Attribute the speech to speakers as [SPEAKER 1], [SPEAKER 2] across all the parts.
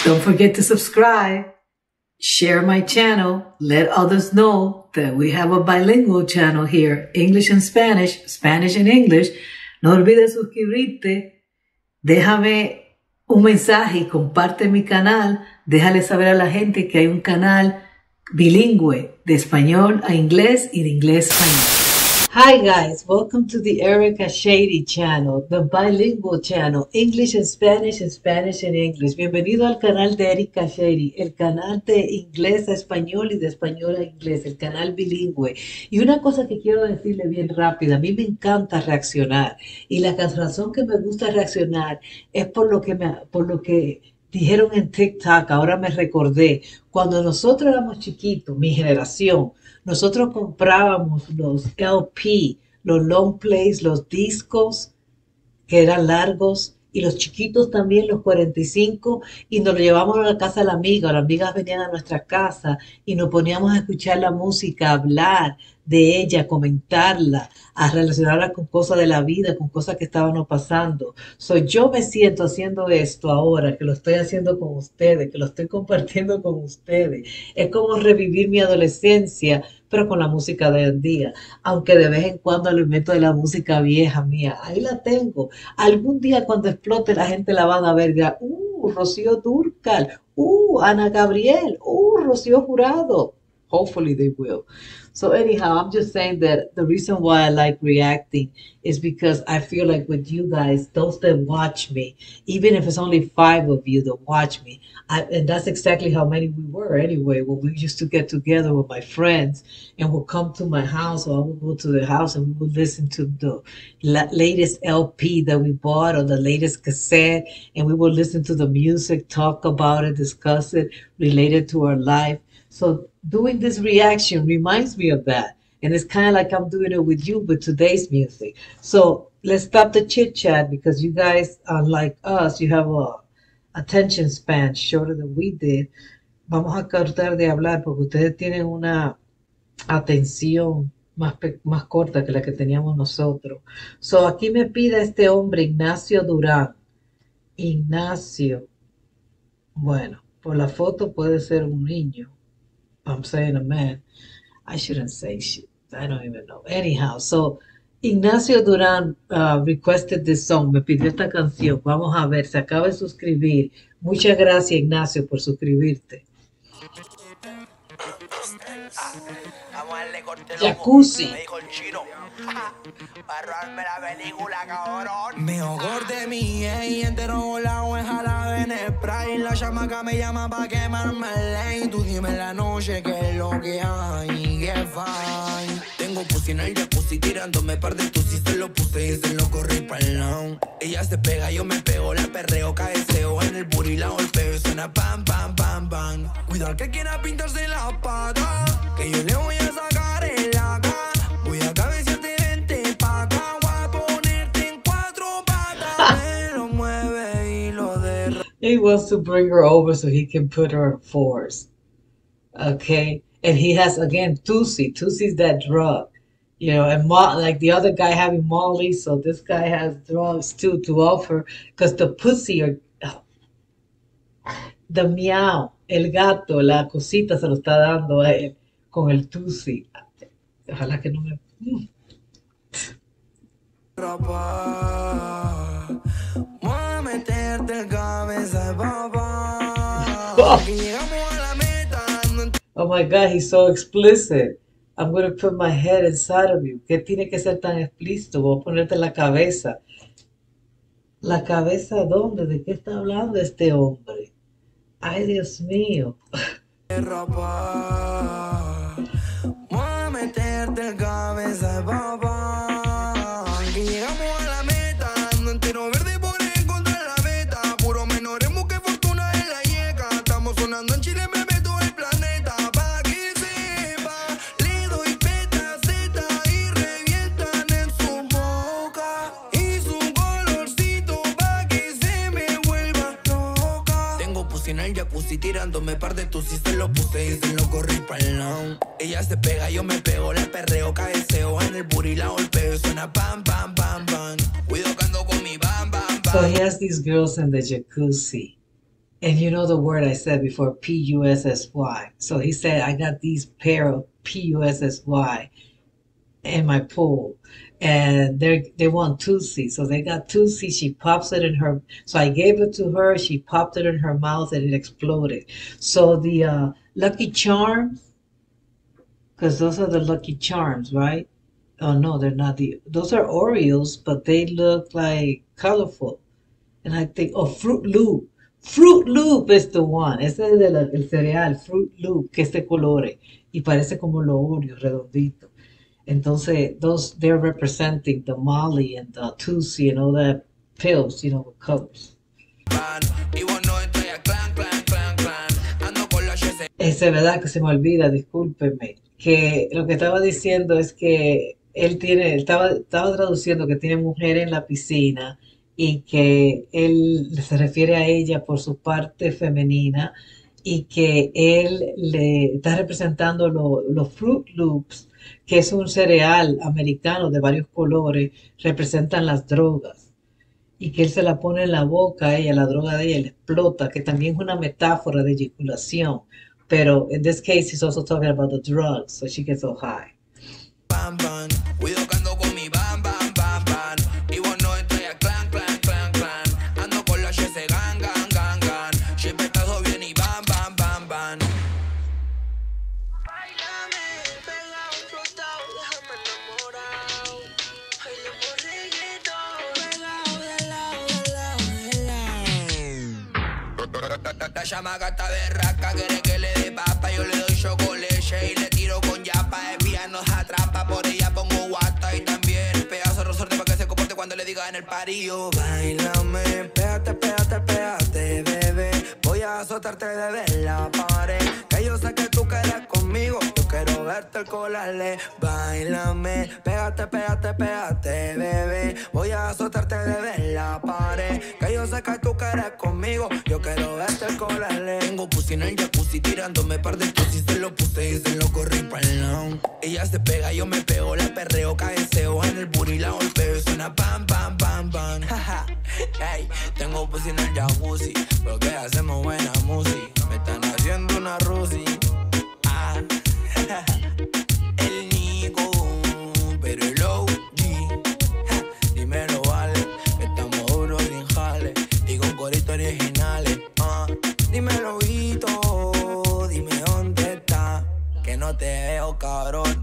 [SPEAKER 1] Don't forget to subscribe, share my channel, let others know that we have a bilingual channel here, English and Spanish, Spanish and English. No olvides suscribirte, déjame un mensaje y comparte mi canal. Déjale saber a la gente que hay un canal bilingüe de español a inglés y de inglés a español. Hi guys, welcome to the Erica Shady channel, the bilingual channel, English and Spanish and English. Bienvenido al canal de Erica Shady, el canal de inglés a español y de español a inglés, el canal bilingüe. Y una cosa que quiero decirle bien rápida, a mí me encanta reaccionar y la razón que me gusta reaccionar es por lo que dijeron en TikTok. Ahora me recordé, cuando nosotros éramos chiquitos, mi generación, nosotros comprábamos los LP, los long plays, los discos que eran largos, y los chiquitos también, los 45, y nos lo llevamos a la casa de la amiga. Las amigas venían a nuestra casa y nos poníamos a escuchar la música, a hablar de ella, comentarla, a relacionarla con cosas de la vida, con cosas que estaban pasando. Yo me siento haciendo esto ahora, que lo estoy haciendo con ustedes, que lo estoy compartiendo con ustedes. Es como revivir mi adolescencia, pero con la música de hoy en día. Aunque de vez en cuando le meto de la música vieja mía, ahí la tengo. Algún día cuando explote la gente la van a ver, dirá, Rocío Dúrcal, Ana Gabriel, Rocío Jurado. Hopefully they will. So anyhow, I'm just saying that the reason why I like reacting is because I feel like with you guys, those that watch me, even if it's only 5 of you that watch me, and that's exactly how many we were anyway, when we used to get together with my friends and would come to my house, or I would go to their house and we would listen to the latest LP that we bought or the latest cassette, and we would listen to the music, talk about it, discuss it, related to our life. So doing this reaction reminds me of that. And it's kind of like I'm doing it with you with today's music. So let's stop the chit chat, because you guys, unlike us, you have a attention span shorter than we did. Vamos a tratar de hablar porque ustedes tienen una atención más corta que la que teníamos nosotros. So aquí me pide este hombre, Ignacio Durán. Ignacio. Bueno, por la foto puede ser un niño. I'm saying a man. I shouldn't say shit. I don't even know. Anyhow, so Ignacio Durán requested this song. Me pidió esta canción. Vamos a ver, se acaba de suscribir. Muchas gracias, Ignacio, por suscribirte. Jacuzzi.
[SPEAKER 2] Mejor de mí, entero volado en jalabe en spray. La chamaca me llama pa' quemarme el lane. Tú dime en la noche qué es lo que hay, qué fine. Tengo pussy en el jacuzzi tirándome par de tus y se lo puse y se lo corrí pa'l lado. Ella se pega, yo me pego, la perreo, cabeceo en el booty, la golpeo, suena pam, pam, pam, pam. Cuidado que quiera pintarse la pata, que yo le voy a sacar el acá. Voy a cabecearte, vente pa' acá, voy a ponerte en 4 patas. Me lo mueve y lo derrama.
[SPEAKER 1] He wants to bring her over so he can put her on 4s. Okay? And he has, again, Tusi. Tusi's that drug. You know, and like the other guy having Molly, so this guy has drugs too to offer, because the pussy or the meow, el gato, la cosita se lo está dando a él con el Tusi. Ojalá que no me...
[SPEAKER 2] Voy a meterte el cabeza, papá.
[SPEAKER 1] Oh my God, he's so explicit. I'm going to put my head inside of you. ¿Qué tiene que ser tan explícito? Voy a ponerte la cabeza. ¿La cabeza dónde? ¿De qué está hablando este hombre? Ay, Dios mío.
[SPEAKER 2] Voy a meterte el cabeza, papá. Que llegamos a la meta, ando entero verde por encontrar la meta. Puro menor en busca de fortuna en la yeca. Estamos sonando en Chile, me meto el planeta. Pa' que sepa, le doy peta, zeta y revientan en su boca. Y su colorcito pa' que se me vuelva loca. Tengo pussy en el jacuzzi tirándome par de tus y se lo puse y se lo corrí pa'l lado. Ella se pega, yo me pego, la perreo, cabeceo en el booty, la golpeo, suena pam, pam, pam, pam. Cuido que ando con mi bam, bam, bam.
[SPEAKER 1] So he has these girls in the jacuzzi. And you know the word I said before, P-U-S-S-Y. So he said, I got these pair of P-U-S-S-Y in my pool. And they want Tusi. So they got Tusi. She pops it in her. So I gave it to her. She popped it in her mouth and it exploded. So the Lucky Charms, because those are the Lucky Charms, right? Oh no, they're not those are Oreos, but they look like colorful. And I think, oh, Fruit Loop. Fruit Loop is the one. Ese es el cereal, Fruit Loop, que es de colores. Y parece como los Oreos, redondito. Entonces, they're representing the Molly and the Tusi and all that pills, with colors. Es verdad que se me olvida, discúlpeme, que lo que estaba diciendo es que estaba traduciendo que tiene mujer en la piscina y que él se refiere a ella por su parte femenina y que él le está representando los Fruit Loops, que es un cereal americano de varios colores, representan las drogas y que él se la pone en la boca a ella, la droga de ella le explota, que también es una metáfora de eyaculación. Pero in this case, he's also talking about the drugs, so she gets so high.
[SPEAKER 2] Bam, bam, cuido que ando con mi bam, bam, bam, bam. Y vos no entras a clan, clan, clan, clan. Ando con la ese gang, gang, gang, gang. Siempre estás bien y bam, bam, bam, bam. Báilame, pegado, explotado, déjame enamorado. Bailemos reggaetón, pegado de lado, de lado, de lado. La chamaca está berraca, quiere que le dé papa. Yo le doy chocolate y le tiro con yapa. El vía nos atrapa, por ella pongo guata. Y también pedazo de resorte para que se comporte cuando le diga en el parillo. Báilame, pégate, pégate, pégate, bebé. Voy a azotarte desde la pared. Que yo sé que tú quieres conmigo. Yo quiero verte el colale. Báilame, pégate, pégate, pégate, bebé. Voy a azotarte desde la pared. Que yo sé que tú quieres conmigo. Yo quiero verte el colale. Tengo pussy en el jacuzzi tirándome par de pussy. Se lo puse y se lo corrí pa'l lado. Ella se pega, yo me pego, la perreo, cabeceo en el booty, la golpeo y suena pam, pam, pam, pam. Hey, tengo pussy en el jacuzzi, porque hacemos buena música. Me están haciendo una rusi. Ah, el Nico, pero el OG. Dímelo, vale, que estamos duros sin jale y con coritos originales. Dímelo, Vito, dime dónde está, que no te veo, cabrón.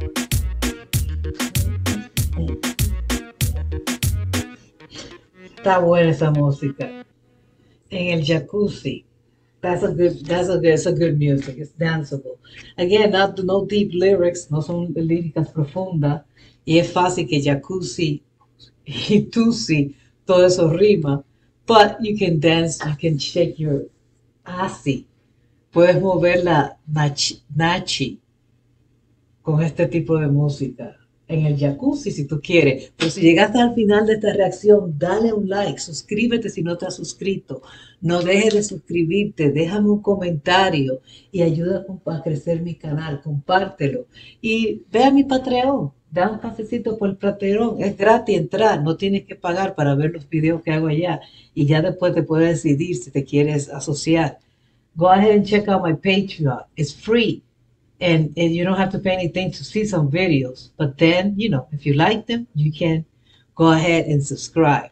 [SPEAKER 1] Está buena esa música. En el jacuzzi. It's a good music. It's danceable. Again, no deep lyrics, no son líricas profundas. Y es fácil que jacuzzi y tusi, todo eso rima. But you can dance, you can shake your assy. Puedes mover la nachi con este tipo de música en el jacuzzi si tú quieres. Pero si llegaste al final de esta reacción, dale un like, suscríbete si no te has suscrito, no dejes de suscribirte, déjame un comentario y ayuda a crecer mi canal, compártelo y ve a mi Patreon, da un cafecito por el Patreon, es gratis entrar, no tienes que pagar para ver los videos que hago allá y ya después te puedes decidir si te quieres asociar. Go ahead and check out my Patreon, it's free. And you don't have to pay anything to see some videos. But then, if you like them, you can go ahead and subscribe.